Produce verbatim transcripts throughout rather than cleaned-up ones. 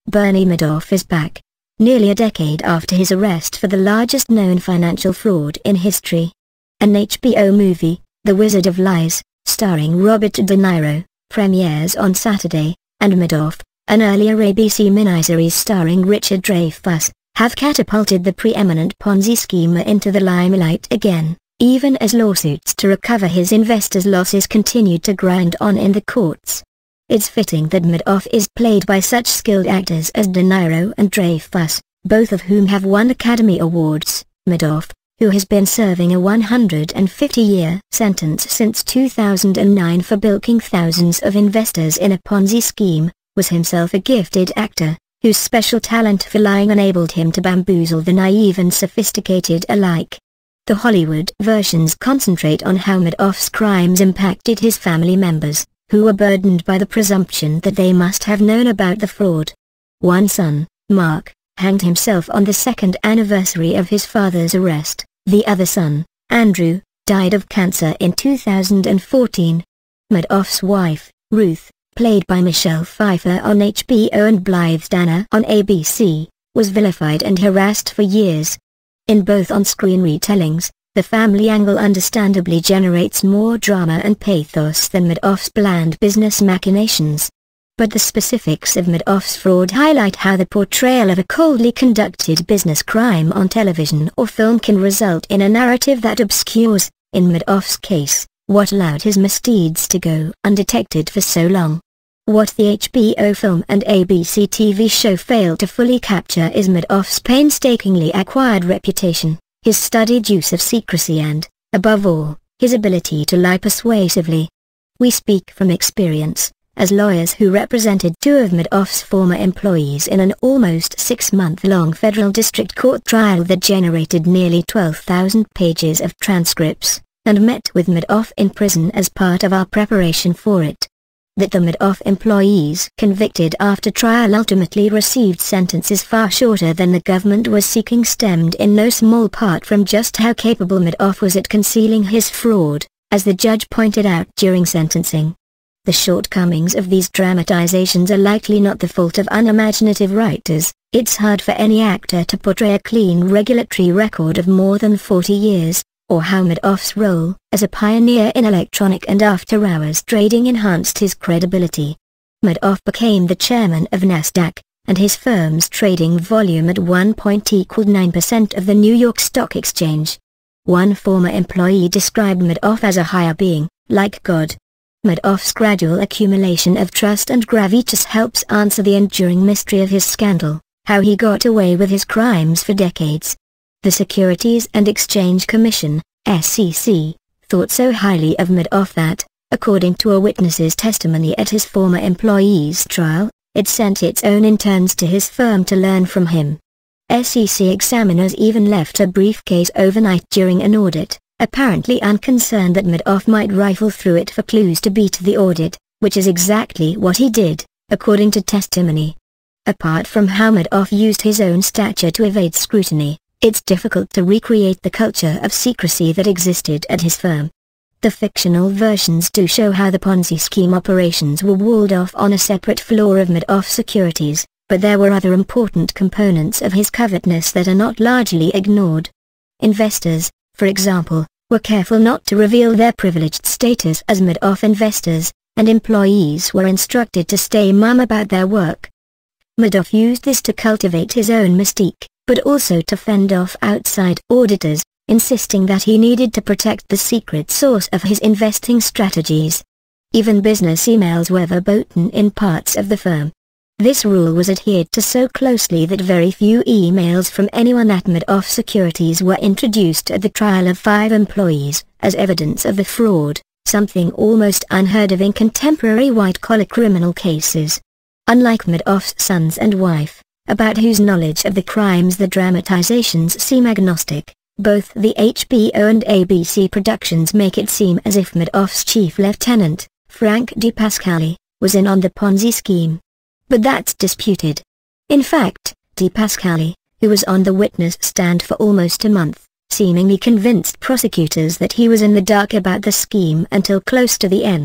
Bernie Madoff is back. Nearly a decade after his arrest for the largest known financial fraud in history. An H B O movie, The Wizard of Lies, starring Robert De Niro, premieres on Saturday, and Madoff, an earlier A B C miniseries starring Richard Dreyfuss, have catapulted the preeminent Ponzi schemer into the limelight again, even as lawsuits to recover his investors' losses continued to grind on in the courts. It's fitting that Madoff is played by such skilled actors as De Niro and Dreyfuss, both of whom have won Academy Awards. Madoff, who has been serving a one hundred fifty year sentence since two thousand nine for bilking thousands of investors in a Ponzi scheme, was himself a gifted actor, whose special talent for lying enabled him to bamboozle the naive and sophisticated alike. The Hollywood versions concentrate on how Madoff's crimes impacted his family members, who were burdened by the presumption that they must have known about the fraud. One son, Mark, hanged himself on the second anniversary of his father's arrest. The other son, Andrew, died of cancer in two thousand fourteen. Madoff's wife, Ruth, played by Michelle Pfeiffer on H B O and Blythe Danner on A B C, was vilified and harassed for years. In both on-screen retellings, the family angle understandably generates more drama and pathos than Madoff's bland business machinations. But the specifics of Madoff's fraud highlight how the portrayal of a coldly conducted business crime on television or film can result in a narrative that obscures, in Madoff's case, what allowed his misdeeds to go undetected for so long. What the H B O film and A B C T V show failed to fully capture is Madoff's painstakingly acquired reputation, his studied use of secrecy and, above all, his ability to lie persuasively. We speak from experience, as lawyers who represented two of Madoff's former employees in an almost six-month-long federal district court trial that generated nearly twelve thousand pages of transcripts, and met with Madoff in prison as part of our preparation for it. That the Madoff employees convicted after trial ultimately received sentences far shorter than the government was seeking stemmed in no small part from just how capable Madoff was at concealing his fraud, as the judge pointed out during sentencing. The shortcomings of these dramatizations are likely not the fault of unimaginative writers. It's hard for any actor to portray a clean regulatory record of more than forty years, or how Madoff's role as a pioneer in electronic and after-hours trading enhanced his credibility. Madoff became the chairman of Nasdaq, and his firm's trading volume at one point equaled nine percent of the New York Stock Exchange. One former employee described Madoff as a higher being, like God. Madoff's gradual accumulation of trust and gravitas helps answer the enduring mystery of his scandal, how he got away with his crimes for decades. The Securities and Exchange Commission, S E C, thought so highly of Madoff that, according to a witness's testimony at his former employee's trial, it sent its own interns to his firm to learn from him. S E C examiners even left a briefcase overnight during an audit, apparently unconcerned that Madoff might rifle through it for clues to beat the audit, which is exactly what he did, according to testimony. Apart from how Madoff used his own stature to evade scrutiny, it's difficult to recreate the culture of secrecy that existed at his firm. The fictional versions do show how the Ponzi scheme operations were walled off on a separate floor of Madoff Securities, but there were other important components of his covetousness that are not largely ignored. Investors, for example, were careful not to reveal their privileged status as Madoff investors, and employees were instructed to stay mum about their work. Madoff used this to cultivate his own mystique, but also to fend off outside auditors, insisting that he needed to protect the secret source of his investing strategies. Even business emails were verboten in parts of the firm. This rule was adhered to so closely that very few emails from anyone at Madoff Securities were introduced at the trial of five employees, as evidence of the fraud, something almost unheard of in contemporary white-collar criminal cases. Unlike Madoff's sons and wife, about whose knowledge of the crimes the dramatizations seem agnostic, both the H B O and A B C productions make it seem as if Madoff's chief lieutenant, Frank DePascali, was in on the Ponzi scheme. But that's disputed. In fact, DePascali, who was on the witness stand for almost a month, seemingly convinced prosecutors that he was in the dark about the scheme until close to the end,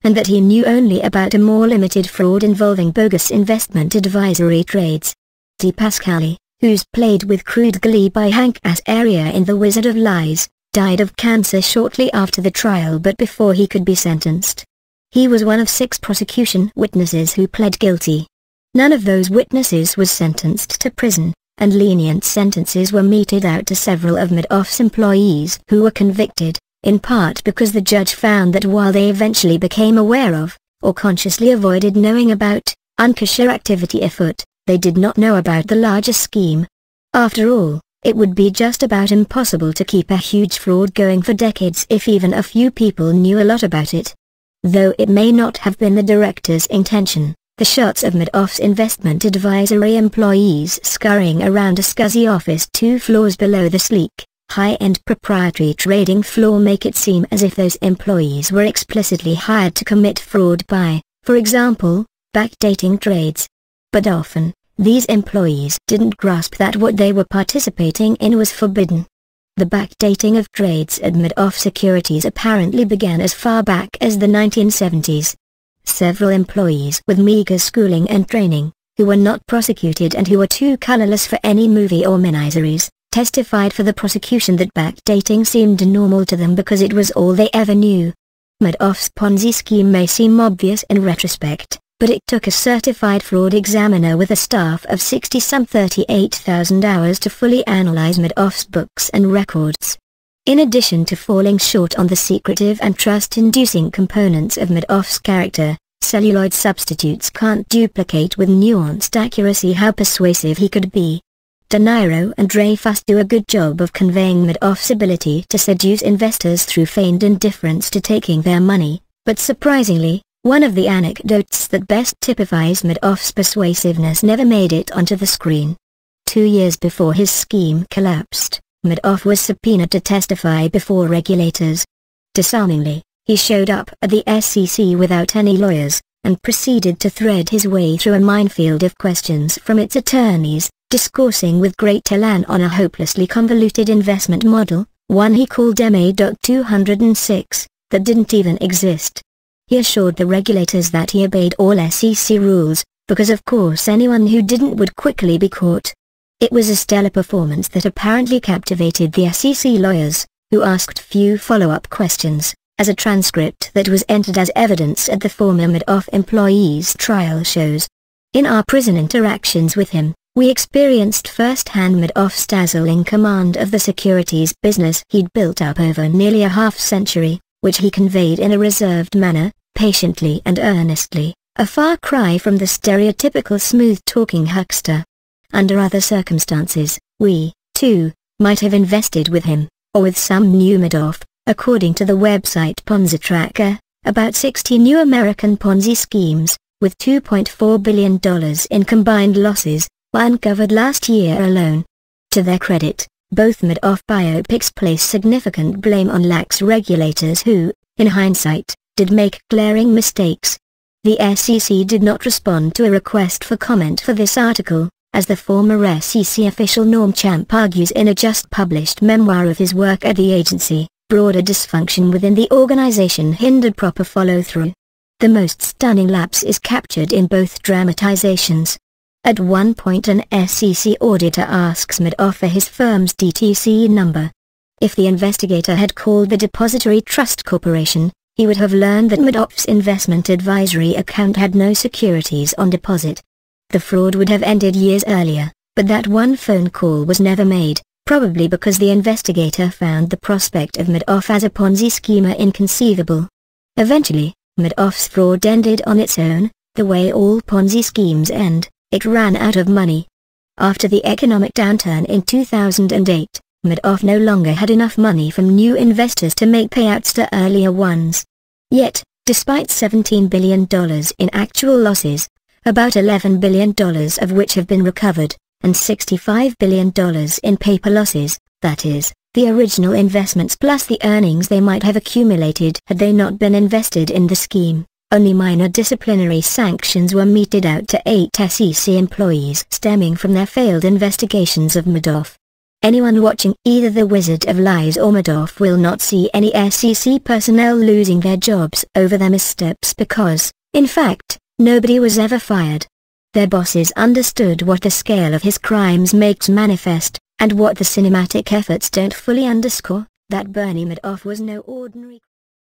and that he knew only about a more limited fraud involving bogus investment advisory trades. T. Pascali, who's played with crude glee by Hank Azaria in The Wizard of Lies, died of cancer shortly after the trial but before he could be sentenced. He was one of six prosecution witnesses who pled guilty. None of those witnesses was sentenced to prison, and lenient sentences were meted out to several of Madoff's employees who were convicted, in part because the judge found that while they eventually became aware of, or consciously avoided knowing about, unkosher activity afoot, they did not know about the larger scheme. After all, it would be just about impossible to keep a huge fraud going for decades if even a few people knew a lot about it. Though it may not have been the director's intention, the shots of Madoff's investment advisory employees scurrying around a scuzzy office two floors below the sleek, high-end proprietary trading floor make it seem as if those employees were explicitly hired to commit fraud by, for example, backdating trades. But often, these employees didn't grasp that what they were participating in was forbidden. The backdating of trades at Madoff Securities apparently began as far back as the nineteen seventies. Several employees with meager schooling and training, who were not prosecuted and who were too colorless for any movie or miniseries, testified for the prosecution that backdating seemed normal to them because it was all they ever knew. Madoff's Ponzi scheme may seem obvious in retrospect, but it took a certified fraud examiner with a staff of sixty some thirty-eight thousand hours to fully analyze Madoff's books and records. In addition to falling short on the secretive and trust-inducing components of Madoff's character, celluloid substitutes can't duplicate with nuanced accuracy how persuasive he could be. De Niro and Dreyfus do a good job of conveying Madoff's ability to seduce investors through feigned indifference to taking their money, but surprisingly, one of the anecdotes that best typifies Madoff's persuasiveness never made it onto the screen. Two years before his scheme collapsed, Madoff was subpoenaed to testify before regulators. Disarmingly, he showed up at the S E C without any lawyers, and proceeded to thread his way through a minefield of questions from its attorneys, discoursing with great elan on a hopelessly convoluted investment model, one he called M A two oh six, that didn't even exist. He assured the regulators that he obeyed all S E C rules, because of course anyone who didn't would quickly be caught. It was a stellar performance that apparently captivated the S E C lawyers, who asked few follow-up questions, as a transcript that was entered as evidence at the former Madoff employee's trial shows. In our prison interactions with him, we experienced first-hand Madoff's dazzling command of the securities business he'd built up over nearly a half-century, which he conveyed in a reserved manner, patiently and earnestly, a far cry from the stereotypical smooth-talking huckster. Under other circumstances, we, too, might have invested with him, or with some new Madoff. According to the website Ponzi Tracker, about sixty new American Ponzi schemes, with two point four billion dollars in combined losses, were uncovered last year alone. To their credit, both Madoff biopics place significant blame on lax regulators who, in hindsight, did make glaring mistakes. The S E C did not respond to a request for comment for this article, as the former S E C official Norm Champ argues in a just-published memoir of his work at the agency. Broader dysfunction within the organization hindered proper follow-through. The most stunning lapse is captured in both dramatizations. At one point an S E C auditor asks Madoff for his firm's D T C number. If the investigator had called the Depository Trust Corporation, he would have learned that Madoff's investment advisory account had no securities on deposit. The fraud would have ended years earlier, but that one phone call was never made, probably because the investigator found the prospect of Madoff as a Ponzi schemer inconceivable. Eventually, Madoff's fraud ended on its own, the way all Ponzi schemes end. It ran out of money. After the economic downturn in two thousand eight, Madoff no longer had enough money from new investors to make payouts to earlier ones. Yet, despite seventeen billion dollars in actual losses, about eleven billion dollars of which have been recovered, and sixty-five billion dollars in paper losses, that is, the original investments plus the earnings they might have accumulated had they not been invested in the scheme, only minor disciplinary sanctions were meted out to eight S E C employees stemming from their failed investigations of Madoff. Anyone watching either The Wizard of Lies or Madoff will not see any S E C personnel losing their jobs over their missteps because, in fact, nobody was ever fired. Their bosses understood what the scale of his crimes makes manifest, and what the cinematic efforts don't fully underscore, that Bernie Madoff was no ordinary